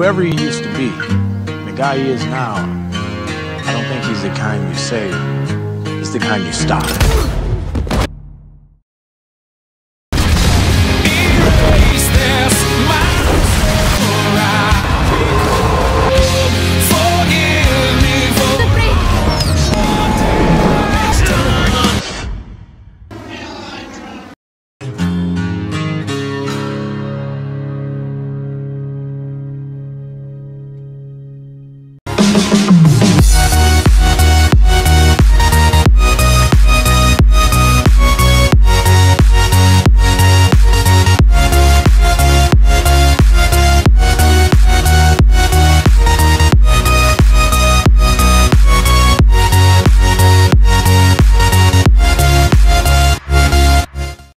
whoever he used to be, the guy he is now, I don't think he's the kind you save. He's the kind you stop.